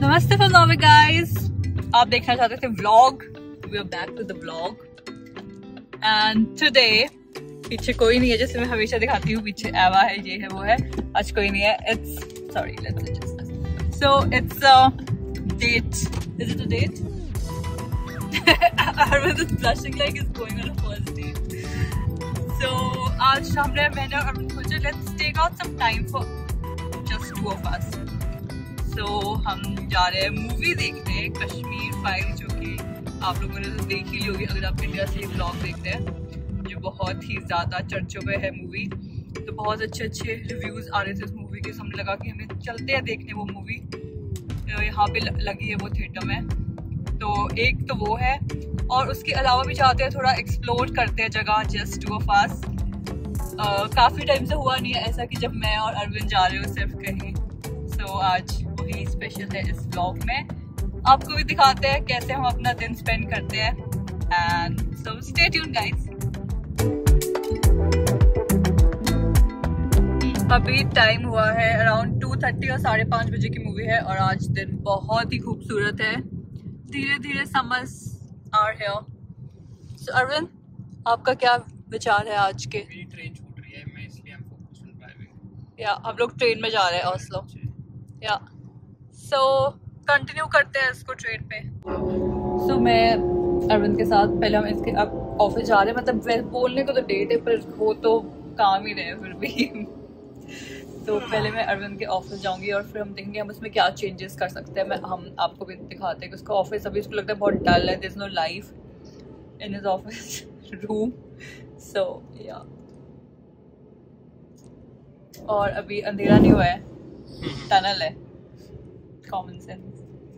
नमस्ते for guys, आप देखना चाहते थे vlog. We are back to the vlog and today पीछे कोई नहीं है, जैसे मैं हमेशा दिखाती हूँ। पीछे एवा है, ये है, वो है। आज कोई नहीं है। It's sorry, let's adjust. So it's date. Is it a date? Arvind is blushing like he's going on a first date. So आज हमने मैंने और Arvind सोचा let's take out some time for just two of us. So हम जा रहे हैं movie देखने, कश्मीर फाइल, जो कि आप लोगों ने तो देख ही ली होगी अगर आप इंडिया से व्लॉग देखते हैं, जो बहुत ही ज़्यादा चर्चों पे है मूवी। तो बहुत अच्छे रिव्यूज़ आ रहे थे इस मूवी के, हमने लगा कि हमें चलते हैं देखने वो मूवी। यहाँ पे लगी है वो थिएटर में। तो एक तो वो है, और उसके अलावा भी चाहते हैं थोड़ा एक्सप्लोर करते हैं जगह, जस्ट टू ऑफ अस। काफ़ी टाइम से हुआ नहीं है ऐसा कि जब मैं और अरविंद जा रहे हो सिर्फ कहीं। सो आज वही स्पेशल है इस व्लॉग में। आपको भी दिखाते हैं कैसे हम अपना दिन स्पेंड करते हैं। And so stay tuned guys. अभी टाइम हुआ है अराउंड 2:30 और 5:30 बजे की मूवी है, और आज दिन बहुत ही खूबसूरत है। धीरे धीरे summers are here. So Arvind, आपका क्या विचार है आज के? ट्रेन छूट रही है, मैं इसलिए हम फोकस ऑन ड्राइविंग। या हम लोग ट्रेन में जा रहे हैं ओस्लो। या सो कंटिन्यू करते हैं इसको ट्रेन पे। सो मैं अरविंद के साथ पहले हम इसके अब ऑफिस जा रहे हैं। मतलब बोलने को तो डेट है, पर वो तो काम ही रहे फिर भी। तो पहले मैं अरविंद के ऑफिस जाऊंगी और फिर हम देखेंगे हम उसमें क्या चेंजेस कर सकते हैं। हम आपको भी दिखाते हैं कि उसका ऑफिस अभी उसको लगता है बहुत डल है। There is no life in his office room. So yeah, और अभी अंधेरा नहीं हुआ है, टनल है। Common sense.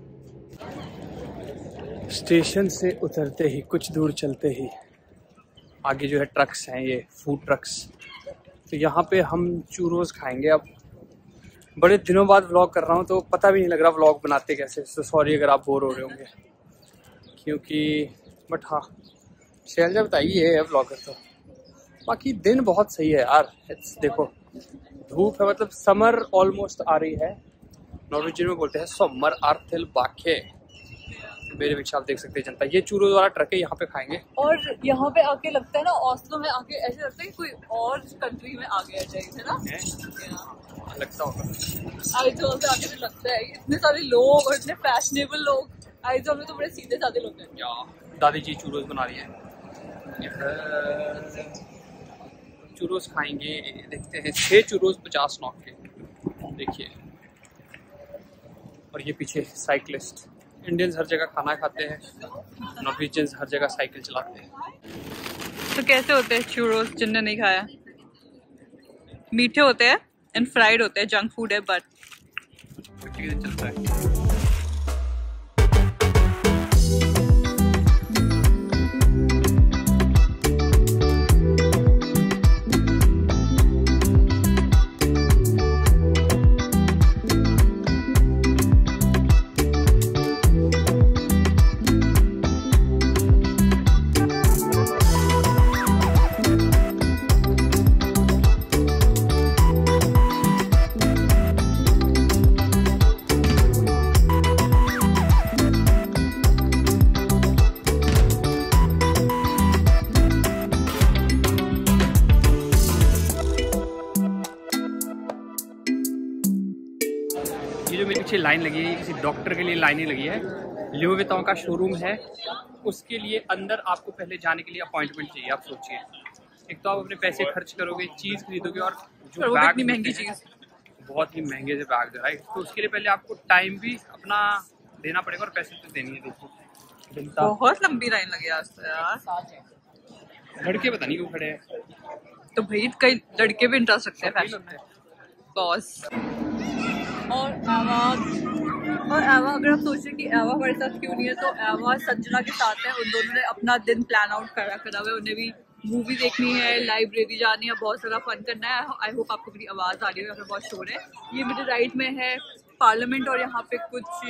स्टेशन से उतरते ही कुछ दूर चलते ही आगे जो है ट्रक्स हैं, ये फूड ट्रक्स। तो यहाँ पे हम चूरोस खाएंगे। अब बड़े दिनों बाद व्लॉग कर रहा हूँ, तो पता भी नहीं लग रहा व्लॉग बनाते कैसे। तो सॉरी अगर आप बोर हो रहे होंगे, क्योंकि बट हाँ, शैलजा बताइए है व्लॉगर। तो बाकी दिन बहुत सही है यार। देखो धूप है, मतलब समर ऑलमोस्ट आ रही है। नॉर्वेजियन में बोलते हैं सोमर आर्थिल बाखे। मेरे पीछे आप देख सकते हैं जनता, ये चूरोस वाला ट्रक है, यहाँ पे खाएंगे। और यहाँ पे आके लगता है ना, ओस्लो में आके ऐसे लगता है कि कोई और कंट्री में आ गया है ना। लगता होगा आइजोल से आके तो लगता है इतने सारे लोग और इतने फैशनेबल लोग। आइजोल में तो बड़े सीधे साधे लोग हैं। दादी जी चूरोस बना रही है, चूरोस खाएंगे। देखते हैं 6 चूरोस 50 नॉक के, देखिए। और ये पीछे साइकिलिस्ट। इंडियंस हर जगह खाना खाते हैं, नॉर्वेजियंस हर जगह साइकिल चलाते हैं। तो कैसे होते हैं चूरोस? जिनने नहीं खाया, मीठे होते हैं एंड फ्राइड होते हैं, जंक फूड है बट चलता है। ये जो मेरे पीछे लाइन लगी है, ये किसी डॉक्टर के लिए लाइन ही लगी है। लियो विटॉन का शोरूम है, उसके लिए अंदर आपको पहले जाने के लिए अपॉइंटमेंट चाहिए। आप सोचिए, एक तो आप अपने पैसे खर्च करोगे, चीज़ खरीदोगे, और जो बैग, इतनी महंगी चीज़, बहुत ही महंगे से बैग है, राइट। तो उसके लिए पहले आपको टाइम भी अपना देना पड़ेगा और पैसे तो देनी है। देखिए बहुत लंबी लाइन लगी आज तो यार। लड़के पता नहीं क्यों खड़े हैं। तो भाई कई लड़के भी इंटरेस्ट रखते हैं फैशन में। बॉस और एवा, अगर आप सोचें कि एवा हमारे साथ क्यों नहीं है, तो एवा संजना के साथ है। उन दोनों ने अपना दिन प्लान आउट करा हुआ है। उन्हें भी मूवी देखनी है, लाइब्रेरी जानी है, बहुत सारा फन करना है। आई होप आपको मेरी आवाज़ आ रही है, यहाँ पे बहुत शोर है। ये मेरे राइट में है पार्लियामेंट, और यहाँ पे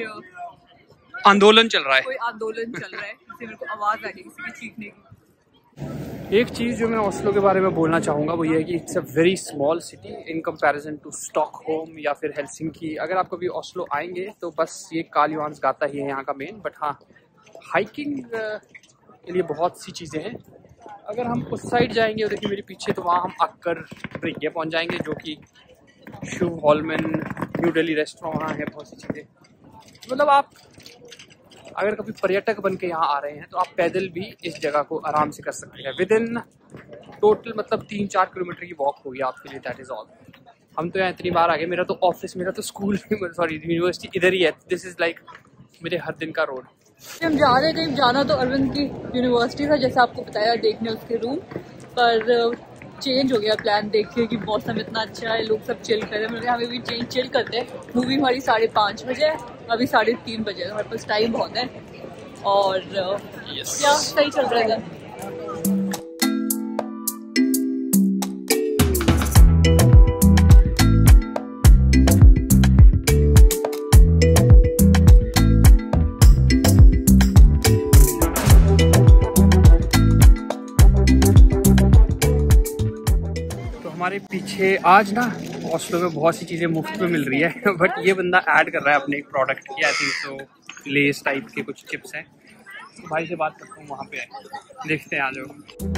कुछ आंदोलन चल रहा है, कोई आंदोलन चल रहा है, जिससे मेरे को आवाज़ आ रही है किसी की चीखने की। एक चीज़ जो मैं ओस्लो के बारे में बोलना चाहूँगा वो ये है कि it's a very small city in comparison to Stockholm या फिर हेलसिंकी। अगर आप कभी ओस्लो आएंगे तो बस ये कार्ल जोहान्स गाता ही है यहाँ का मेन, बट हाँ हाइकिंग के लिए बहुत सी चीज़ें हैं। अगर हम उस साइड जाएंगे, देखिए मेरे पीछे, तो वहाँ हम अक्कर ब्रिग्गे पहुँच जाएंगे, जो कि शुभ हॉलमैन न्यू दिल्ली रेस्टोरेंट वहाँ है, बहुत सी चीज़ें। मतलब आप अगर कभी पर्यटक बन के यहाँ आ रहे हैं तो आप पैदल भी इस जगह को आराम से कर सकते हैं। विद इन टोटल मतलब 3-4 किलोमीटर की वॉक होगी आपके लिए, दैट इज़ ऑल। हम तो यहाँ इतनी बार आ गए, मेरा तो ऑफिस, मेरा तो स्कूल, सॉरी यूनिवर्सिटी इधर ही है। दिस इज़ लाइक मेरे हर दिन का रोड। हम जा रहे थे, जाना तो अरविंद की यूनिवर्सिटी था, जैसे आपको बताया, देखने उसके रूम, पर चेंज हो गया प्लान। देखिए कि मौसम इतना अच्छा है, लोग सब चिल कर रहे हैं, मतलब हमें भी चिल करते हैं। मूवी हमारी 5:30 बजे है, अभी 3:30 बजे है, हमारे पास टाइम बहुत है और क्या सही चल रहा है। हमारे पीछे आज ना ओस्लो में बहुत सी चीज़ें मुफ्त में मिल रही है, बट ये बंदा ऐड कर रहा है अपने एक प्रोडक्ट की। आई थिंक तो लेस टाइप के कुछ चिप्स हैं। तो भाई से बात करता हूँ, वहाँ पे है, देखते हैं। आ जाओ।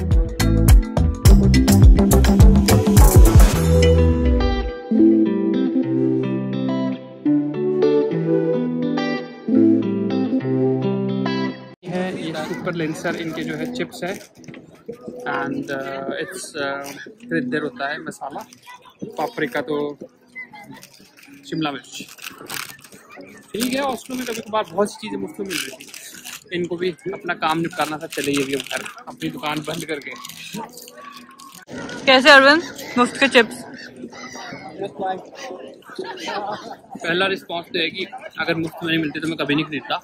ये सुपर लेंसर इनके जो है चिप्स है, एंड इट्स फिर इधर होता है मसाला, पापरिका तो शिमला मिर्च। ठीक है, ओस्लो में कभी कभार बहुत सी चीज़ें मुफ्त में मिल रही थी। इनको भी अपना काम निपटाना था, चले ये भी घर अपनी दुकान बंद करके। कैसे अरविंद मुफ्त के चिप्स? पहला रिस्पॉन्स तो है कि अगर मुफ्त में नहीं मिलते तो मैं कभी नहीं खरीदता,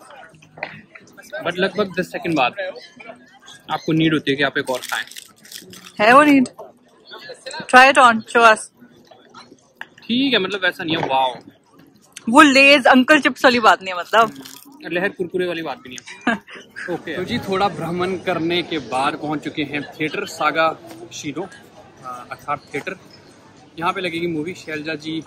बट लगभग 10 सेकंड बाद आपको नीड होती है कि आप एक और खाएं। है वो need? Try it on, show us. ठीक है, मतलब ऐसा नहीं है वाओ, वो लेज अंकल चिप्स वाली बात नहीं है, मतलब लहर कुरकुरे वाली बात भी नहीं है। ओके तो जी, थोड़ा भ्रमण करने के बाद पहुंच चुके हैं थिएटर सागा शीनो अर्थात थिएटर। यहाँ पे लगेगी मूवी। शैलजा जी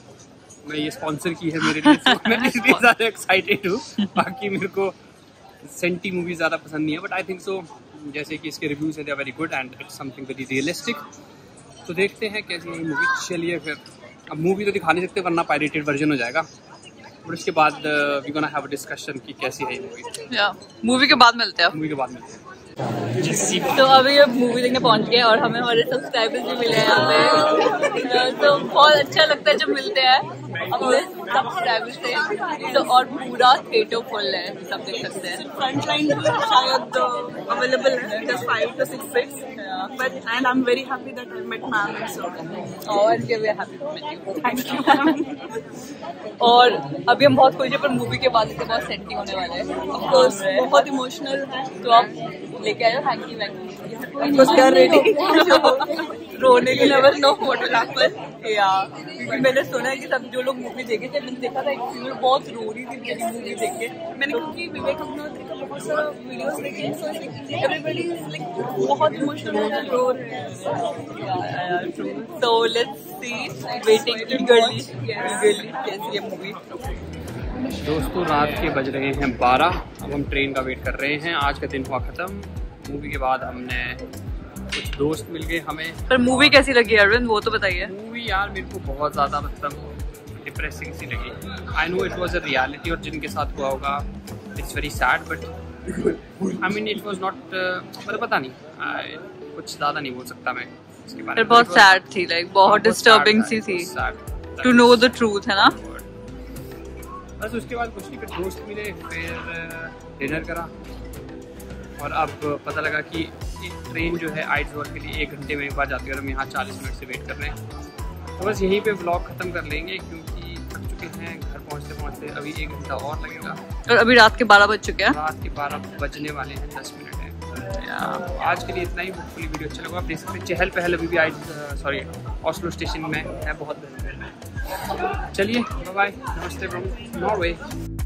मैं ये स्पॉन्सर की है मेरे लिए, तो मैं इसलिए ज़्यादा एक्साइटेड हूँ। बाकी मेरे को सेंटी मूवी ज़्यादा पसंद नहीं है, बट आई थिंक सो जैसे कि इसके रिव्यूज़ है they are very good and it's something very realistic. तो देखते हैं कैसी है मूवी। चलिए फिर, अब मूवी तो दिखा नहीं सकते वरना पायरेटेड वर्जन हो जाएगा, और उसके बाद we gonna have a discussion कि कैसी है ये मूवी। मूवी के बाद मिलते हैं। मूवी के बाद मिलते हैं। तो अभी अब मूवी देखने पहुंच गए और हमें हमारे सब्सक्राइबर्स भी मिले हैं यहाँ पे, तो बहुत अच्छा लगता है जब मिलते हैं अपने सब्सक्राइबर्स से। तो और पूरा थिएटर फुल है, सब देख सकते हैं। फ्रंट लाइन शायद अवेलेबल है, just 5 to 6 seats, but and I'm very happy that I met ma'am and so और we are happy to meet you. thank you. और अभी हम बहुत खुश हैं, पर मूवी के बाद बहुत सेंटी होने वाले हैं। Of course बहुत इमोशनल है, तो आप लेके आए thank you because they are ready. रोने के लेवल नो फोटो या क्योंकि मैंने सुना है कि सब जो लोग मूवी देखे थे, मैंने देखा था एक फीमेल बहुत रो रही थी मेरी मूवी देख के। मैंने क्योंकि विवेक अग्निहोत्री का बहुत सारा वीडियोस देखे हैं, so everybody is like बहुत इमोशनल होकर रो रहे हैं। So let's see, waiting eagerly कैसी है मूवी। दोस्तों रात के बज रहे हैं 12, अब हम ट्रेन का वेट कर रहे हैं। आज का दिन हुआ ख़त्म। मूवी के बाद हमने कुछ दोस्त मिल गए हमें। पर मूवी कैसी लगी अरविंद, वो तो बताइए। मूवी यार मेरे को बहुत ज़्यादा मतलब डिप्रेसिंग सी लगी। I know it was a reality और जिनके साथ हुआ होगा it's very sad, but I mean it was not, मतलब पता नहीं, कुछ ज़्यादा नहीं बोल सकता मैं इसके बारे में। बहुत सैड थी, लाइक बहुत डिस्टर्बिंग सी थी टू नो द ट्रूथ, है ना। बस उसके बाद कुछ नहीं, फिर दोस्त मिले, फिर डिनर करा, और अब पता लगा कि ट्रेन जो है आइट्सवर्थ के लिए 1 घंटे में एक बार जाती है और हम यहाँ 40 मिनट से वेट कर रहे हैं। तो बस यहीं पे व्लॉग ख़त्म कर लेंगे क्योंकि थक चुके हैं। घर पहुँचते अभी 1 घंटा और लगेगा, और अभी रात के 12 बज चुके हैं। रात के 12 बजने वाले हैं, 10 मिनट है। आज के लिए इतना ही। होपफुली वीडियो अच्छा लगा। आप देख सकते हैं चहल पहल अभी भी ओस्लो स्टेशन में है, बहुत। चलिए बाय बाय, नमस्ते फ्रॉम नॉर्वे।